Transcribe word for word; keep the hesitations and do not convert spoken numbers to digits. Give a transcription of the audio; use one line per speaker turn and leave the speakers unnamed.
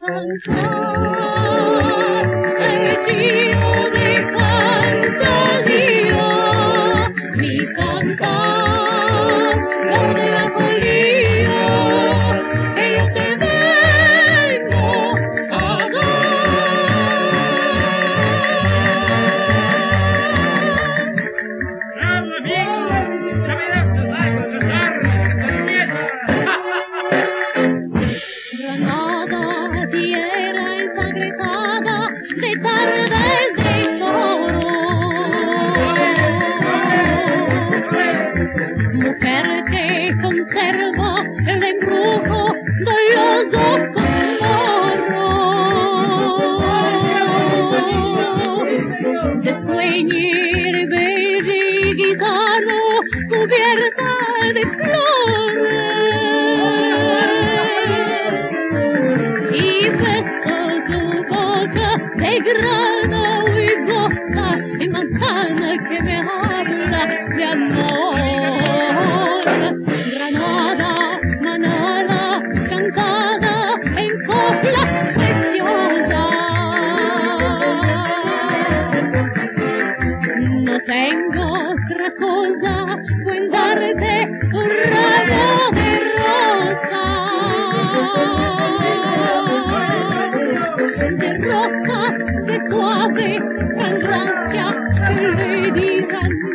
cantar, lleno de fantasía, mi cantar, flor de la colina, que yo te vengo a Granada, tierra ensangrentada de tardes de toro, mujer que conserva el embrujo de los ojos moros, de sueñir bello y guitarro cubierta de flores. De grano y goza y manzana que me habla de amor. Granada, manada, cantada en copla preciosa. No tengo otra cosa buen darte un ramo de de rosas de suave fragancia que le dirán